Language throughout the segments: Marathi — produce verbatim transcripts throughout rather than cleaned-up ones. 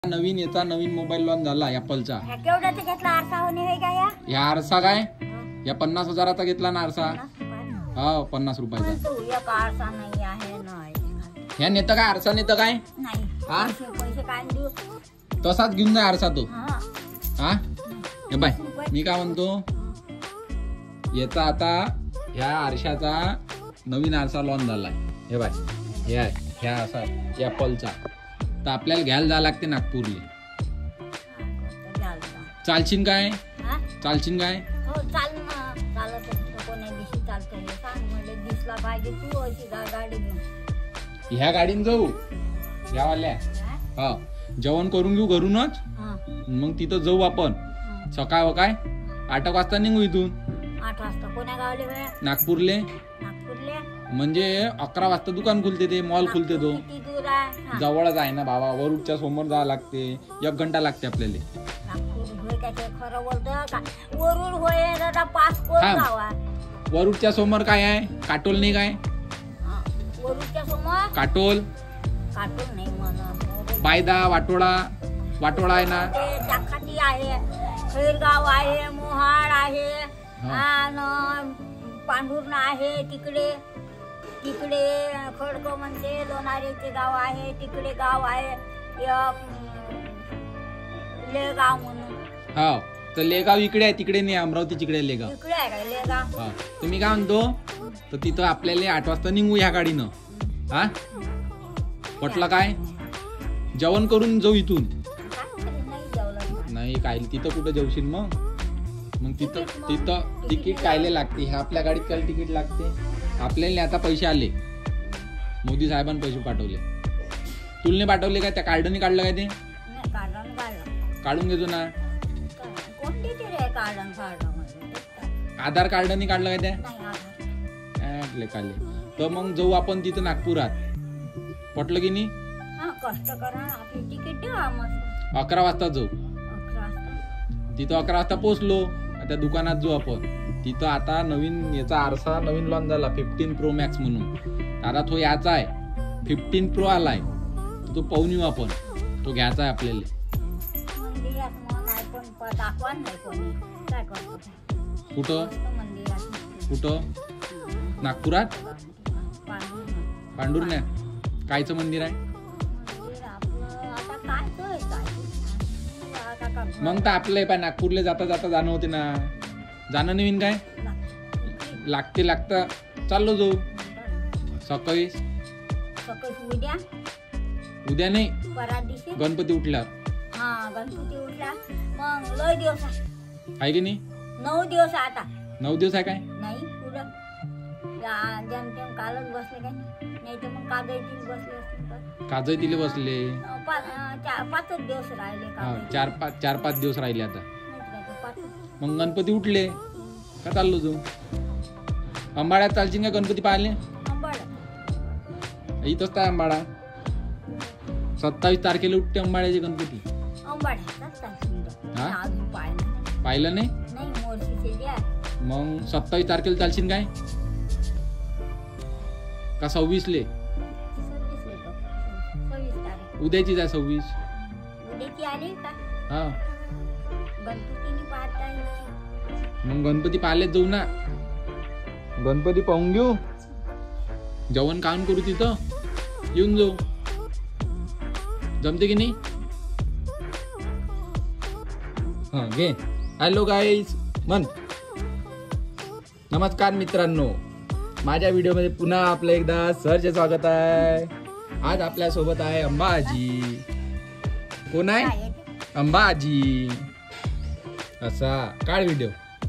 नवीन याचा नवीन मोबाईल लॉन्च झाला ऍपलचा. केवढ्याचा घेतला आरसा होणे हे काय या? या आरसा काय या पन्नास हजाराचा घेतला ना आरसा. हा पन्नास रुपयाचा. तो एक आरसा नाही आहे नाही. ह्या नेतं काय आरसा नेतं काय नाही. हा पैसे काय देऊ? तसाच घेऊन जा आरसा तो. हा हा हे बाय मी काय म्हणतो याचा आता ह्या आरशाचा नवीन आरसा लॉन्च झालाय. हे बाय हे आहे ह्या असा ऍपलचा. तर आपल्याला घ्यायला जावं लागते नागपूरले. चालशील काय चालशील काय? हो चाल ना. चालत कोण्या दिवशी चालतंय सांग म्हणजे दिसला पाहिजे तू अशी गाडी घेऊन. ह्या गाडीन जाऊ ह्या वाल्या. हा जेवण करून घेऊ घरूनच मग तिथं जाऊ आपण. सकाळ व काय आठ वाजता निघू इथून. आठ वाजता कोण्या गावले बे? नागपूरले. नागपूरले म्हणजे अकरा वाजता दुकान खुलते ते मॉल खुलते तो. किती दूर आहे? जवळच आहे ना बाबा. वरुडच्या समोर जावं लागते. एक घंटा लागते आपल्याला. नागपूर होय काय ते खरं बोलतं का? वरुड होय दादा पाच कोण गावा. वरुडच्या समोर काय आहे? काटोल नाही काय? वरुडच्या समोर काटोल. काटोल नाही म्हणा. बायदा वाटोळा वाटोळा आहे ना. दाखाती आहे खैरगाव आहे मोहाड आहे आणि पांढुर्णा आहे तिकडे. तिकडे खडक म्हणजे लोणारेचे गाव आहे. तिकडे गाव आहे लेगाव म्हणून. हा तर लेगाव इकडे आहे तिकडे नाही. अमरावती तिकडे लेगाव तिकडे आहे काय लेगाव. हा तुम्ही काय म्हणतो तर तिथं आपल्याला आठ वाजता निघू ह्या गाडीनं. हा पटलं काय? जेवण करून जाऊ इथून. नाही काय तिथं कुठं जेवशील मग. मग तिथं तिथं तिकीट कायले लागते. ह्या आपल्या गाडीत काय तिकीट लागते. आपल्याला आता पैसे आले. मोदी साहेबांनी पैसे पाठवले. तुलने पाठवले काय? त्या कार्डने काढलं काय ते? काढून घेतो ना. आधार कार्डने काढलं काय त्या? काढले तर मग जाऊ आपण तिथं नागपुरात. पटलं की नाही? अकरा वाजता जाऊ. तिथं अकरा वाजता पोहोचलो त्या दुकानात जाऊ आपण. तिथं आता नवीन याचा आरसा नवीन लॉन्च झाला फिफ्टीन प्रो मॅक्स म्हणून. आता तो याचा आहे फिफ्टीन प्रो आलाय. तो पाहून येऊ आपण. तो घ्यायचा आहे आपल्याला. कुठं कुठं नागपुरात पांढुर्णा कायचं मंदिर आहे? मग तर आपलं पाय नागपूरला जाता जाता जाणं होते ना. जाणं नवीन काय लागते लागतं. चाललो जाऊ सकाळी. उद्या उद्या नाही गणपती उठल्यावर. हा गणपती उठला मग लय दिवस आहे की नाही? नऊ दिवस आता. नऊ दिवस आहे काय? नाही पुढं जेम तेम कालच बसले काय नाही तर मग काजळी बसले असते. काजळी तिले बसले. पाचच दिवस राहिले. चार पाच चार पाच दिवस राहिले आता. मग गणपती उठले का चाललो जाऊ. अंबाड्यात चालशील का गणपती पाहिले? इथंच काय अंबाडा. सत्तावीस तारखेला उठते अंबाड्याचे गणपती. पाहिलं नाही? मग सत्तावीस तारखेला चालशील काय का सव्वीस ले? उद्याची जाय सव्वीस. हा मग गणपती पाहिलेच जाऊ ना. गणपती पाहून घेऊ. जेवण खाऊन करू तिथं येऊन जाऊ. जमते की नाही? हा घे. हॅलो गाईज मन नमस्कार मित्रांनो. माझ्या व्हिडिओ मध्ये पुन्हा आपलं एकदा सरचे स्वागत आहे. आज आपल्या सोबत आहे अंबाजी. कोण आहे? अंबाजी. असा काढ व्हिडिओ.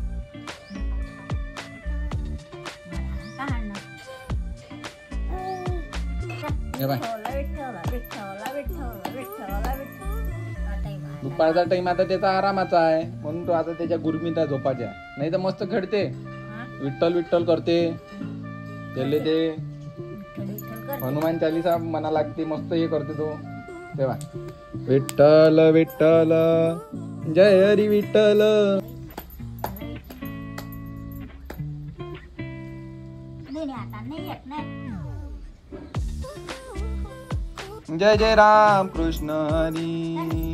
दुपारचा टाइम आता त्याचा आरामाचा आहे म्हणून तो आता त्याच्या गुरमीत आहे झोपाच्या. नाही तर मस्त खेळते विठ्ठल विठ्ठल करते. त्याले ते हनुमान चालीसा मना लागते मस्त हे करते तो. तेव्हा विठ्ठल विठ्ठल जय हरी विठ्ठल. जय जय राम कृष्ण हरी.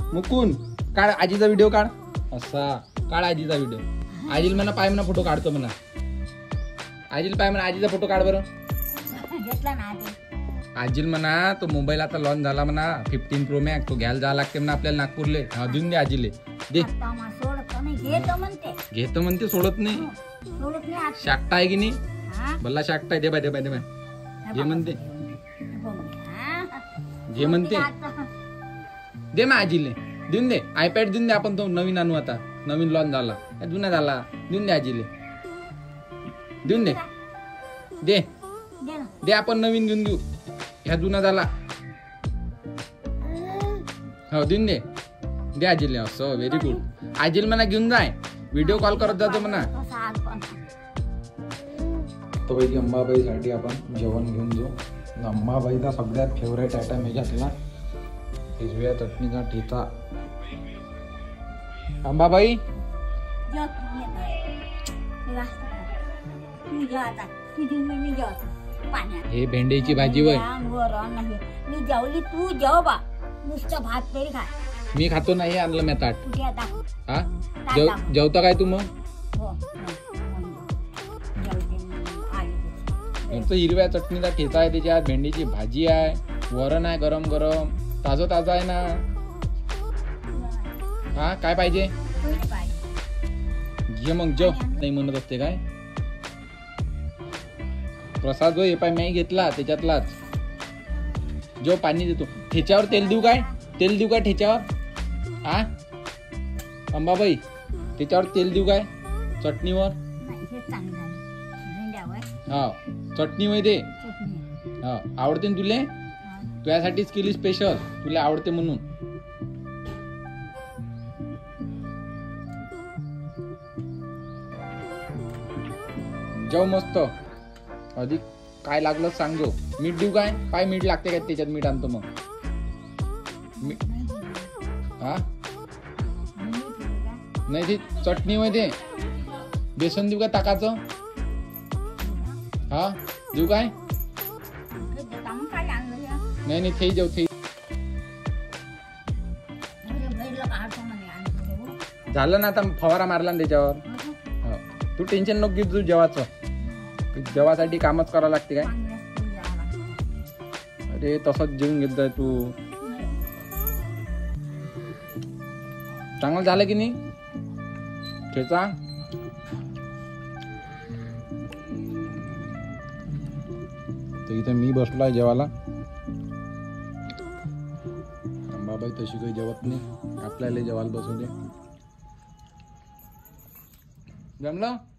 मुकून काढ आजीचा व्हिडिओ काढ. असा काढ आजीचा व्हिडिओ. आजील म्हणा पाय म्हणा फोटो काढतो म्हणा. आजील पाय म्हणा आजीचा फोटो काढ बरं. घेतला ना आधी. आजील म्हणा तो मोबाईल आता लॉन्च झाला म्हणा फिफ्टीन प्रो मॅक्स तो घ्यायला जावं लागते म्हणा आपल्याला नागपूरले. हा देऊन दे आजीले दे. आता मा सोडत नाही घेतो म्हणते. घेतो म्हणते सोडत नाही. सोडत नाही आता. शाकटा आहे की नाही हा? भल्ला शाकटा आहे. दे बाय दे बाय दे बाय घे म्हणते हा? घे म्हणते आता. दे मग आजीले देऊन दे. आयपॅड देऊन दे आपण तो नवीन आणू आता नवीन लॉन्च झाला जुना झाला. देऊन दे आजीले देऊन दे दे दे ना. दे आपण नवीन घेऊन देऊ. ह्या जुना झाला हो देऊन दे दे आजीले. असं व्हेरी गुड. आजील म्हणा घेऊन जाय व्हिडिओ कॉल करत जातो म्हणा. कसा आज पण. तो पैकी अंबाबाईसाठी आपण जेवण घेऊन जाऊ. अंबाबाईचा सगळ्यात फेवरेट आयटम ह्याच्यातला हिरव्या चटणीचा ठेचा. अंबाबाई जेव तू ये. जेवा. तू जेव आता. तुझी मी मी जेवतो पाण्यात. हे भेंडीची भाजी वय वरण नाही मी जेवली तू जेव बा. नुसतं भात तरी खा. मी खातो नाही आणलं मी ताट. तुझी आता. हा जेव जेवता काय तू मग. हो जेवते आली. नुसतं हिरव्या चटणीचा ठेचा आहे त्याच्यात भेंडीची भाजी आहे वरण आहे गरम गरम ताजं ताजं आहे ना. हा काय पाहिजे घे मग जेव. नाही म्हणत असते काय प्रसाद जो हे पाय मी घेतला त्याच्यातलाच जो पाणी देतो. ठेच्यावर तेल देऊ काय तेल देऊ काय ठेच्यावर. हा अंबाबाई त्याच्यावर तेल देऊ काय चटणीवर. हा चटणी मध्ये दे. हा आवडते ना तुले तुझ्यासाठीच केली स्पेशल तुला आवडते म्हणून. जेव मस्त. अधिक काय लागलं सांगतो. मीठ देऊ काय काय मीठ लागते काय त्याच्यात मीठ आणतो मग. हा नाही ते चटणी मध्ये बेसन देऊ का ताकाचं. हा देऊ काय नाही नाही ते जेव ते झालं ना आता फवारा मारला ना त्याच्यावर. तू टेन्शन नको घेऊ तू जेवाचं. जेवासाठी कामच करावं लागते काय. अरे तसंच जेवून घेत जाय तू. चांगलं झालं की नाही ठेचा. तर इथं मी बसलोय जेवायला. अंबाबाई तशी काही जेवत नाही आपल्याला जेवायला बसू दे. जमलं.